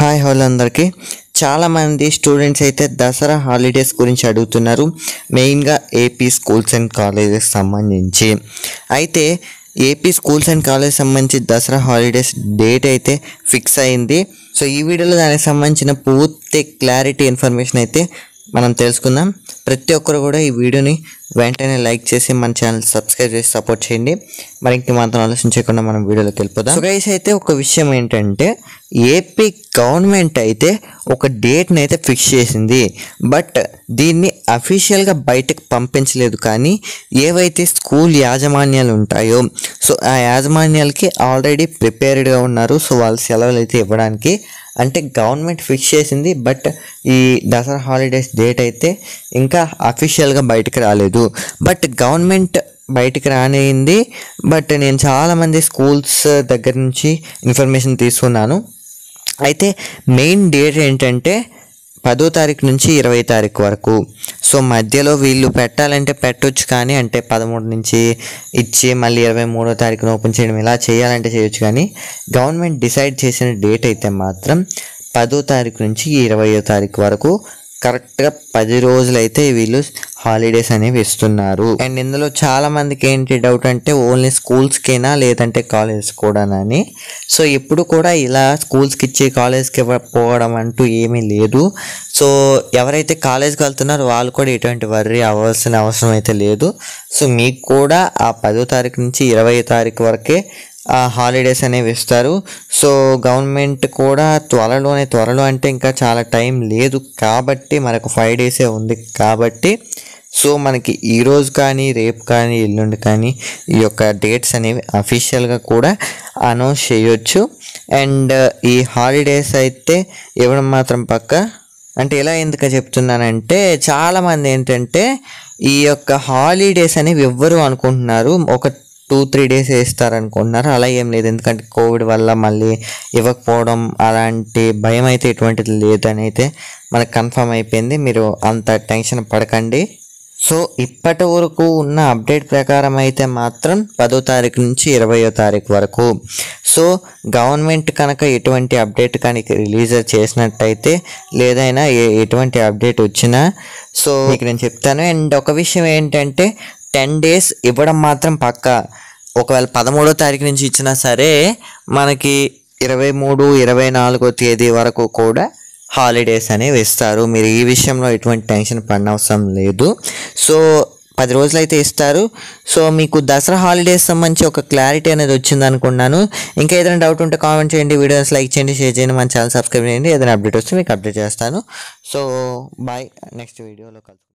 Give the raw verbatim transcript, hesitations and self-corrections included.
Hi hello అందరికీ చాలామంది students అయితే దసరా హాలిడేస్ గురించి అడుగుతున్నారు, మెయిన్గా ఏపీ స్కూల్స్ అండ్ కాలేజెస్ సంబంధించి. అయితే ఏపీ స్కూల్స్ అండ్ కాలేజ్ సంబంధించి దసరా హాలిడేస్ డేట్ అయితే ఫిక్స్ అయింది. సో ఈ వీడియోలో దానికి సంబంధించిన పూర్తి క్లారిటీ ఇన్ఫర్మేషన్ అయితే మనం తెలుసుకుందాం. ప్రతి ఒక్కరు కూడా ఈ వీడియోని వెంటనే లైక్ చేసి మన ఛానల్ సబ్స్క్రైబ్ చేసి సపోర్ట్ చేయండి. మరి ఇంక మాత్రం ఆలోచించకుండా మనం వీడియోలోకి వెళ్ళిపోదాం. సో గైస్, అయితే ఒక విషయం ఏంటంటే ఏపీ గవర్నమెంట్ అయితే ఒక డేట్ని అయితే ఫిక్స్ చేసింది, బట్ దీన్ని అఫీషియల్గా బయటకు పంపించలేదు. కానీ ఏవైతే స్కూల్ యాజమాన్యాలు ఉంటాయో సో ఆ యాజమాన్యాలకి ఆల్రెడీ ప్రిపేర్డ్గా ఉన్నారు. సో వాళ్ళు సెలవులు అయితే ఇవ్వడానికి, అంటే గవర్నమెంట్ ఫిక్స్ చేసింది, బట్ ఈ దసరా హాలిడేస్ డేట్ అయితే ఇంకా అఫీషియల్గా బయటకు రాలేదు. బట్ గవర్నమెంట్ బయటికి రానింది, బట్ నేను చాలామంది స్కూల్స్ దగ్గర నుంచి ఇన్ఫర్మేషన్ తీసుకున్నాను. అయితే మెయిన్ డేట్ ఏంటంటే పదో తారీఖు నుంచి ఇరవై తారీఖు వరకు. సో మధ్యలో వీళ్ళు పెట్టాలంటే పెట్టొచ్చు, కానీ అంటే పదమూడు నుంచి ఇచ్చి మళ్ళీ ఇరవై మూడో తారీఖున ఓపెన్ చేయడం ఇలా చేయాలంటే చేయొచ్చు. కానీ గవర్నమెంట్ డిసైడ్ చేసిన డేట్ అయితే మాత్రం పదో తారీఖు నుంచి ఇరవయో తారీఖు వరకు, కరెక్ట్గా పది రోజులైతే వీళ్ళు హాలిడేస్ అనేవి ఇస్తున్నారు. అండ్ ఇందులో చాలామందికి ఏంటి డౌట్ అంటే ఓన్లీ స్కూల్స్కేనా లేదంటే కాలేజెస్ కూడానని. సో ఎప్పుడు కూడా ఇలా స్కూల్స్కి ఇచ్చి కాలేజ్కి పోవడం అంటూ ఏమీ లేదు. సో ఎవరైతే కాలేజ్కి వెళ్తున్నారో వాళ్ళు కూడా ఎటువంటి వర్రీ అవ్వాల్సిన అవసరం అయితే లేదు. సో మీకు కూడా ఆ పదో తారీఖు నుంచి ఇరవై తారీఖు వరకే హాలిడేస్ అనేవి ఇస్తారు. సో గవర్నమెంట్ కూడా త్వరలోనే, త్వరలో అంటే ఇంకా చాలా టైం లేదు కాబట్టి, మనకు ఫైవ్ డేసే ఉంది కాబట్టి, సో మనకి ఈరోజు కానీ రేపు కానీ ఎల్లుండి కానీ ఈ యొక్క డేట్స్ అనేవి అఫీషియల్గా కూడా అనౌన్స్ చేయొచ్చు. అండ్ ఈ హాలిడేస్ అయితే ఇవ్వడం మాత్రం పక్క. అంటే ఎలా ఎందుకు చెప్తున్నానంటే చాలామంది ఏంటంటే ఈ యొక్క హాలిడేస్ అనేవి ఎవ్వరు అనుకుంటున్నారు ఒక టూ త్రీ డేస్ వేస్తారనుకుంటున్నారు. అలా ఏం లేదు, ఎందుకంటే కోవిడ్ వల్ల మళ్ళీ ఇవ్వకపోవడం అలాంటి భయం అయితే ఎటువంటిది లేదని అయితే మనకు కన్ఫర్మ్ అయిపోయింది. మీరు అంత టెన్షన్ పడకండి. సో ఇప్పటి వరకు ఉన్న అప్డేట్ ప్రకారం అయితే మాత్రం పదో తారీఖు నుంచి ఇరవయో తారీఖు వరకు. సో గవర్నమెంట్ కనుక ఎటువంటి అప్డేట్ కానీ రిలీజ్ చేసినట్టయితే, లేదైనా ఎటువంటి అప్డేట్ వచ్చినా సో మీకు నేను చెప్తాను. అండ్ ఒక విషయం ఏంటంటే టెన్ డేస్ ఇవ్వడం మాత్రం పక్కా. ఒకవేళ పదమూడో తారీఖు నుంచి ఇచ్చినా సరే మనకి ఇరవై మూడు ఇరవై నాలుగో తేదీ వరకు కూడా హాలిడేస్ అనేవి ఇస్తారు. మీరు ఈ విషయంలో ఎటువంటి టెన్షన్ పడనవసరం లేదు. సో పది రోజులు అయితే ఇస్తారు. సో మీకు దసరా హాలిడేస్ సంబంధించి ఒక క్లారిటీ అనేది వచ్చింది అనుకున్నాను. ఇంకా ఏదైనా డౌట్ ఉంటే కామెంట్ చేయండి, వీడియోస్ లైక్ చేయండి, షేర్ చేయండి, మన ఛానల్ సబ్స్క్రైబ్ చేయండి. ఏదైనా అప్డేట్ వస్తే మీకు అప్డేట్ చేస్తాను. సో బాయ్, నెక్స్ట్ వీడియోలో కలుద్దాం.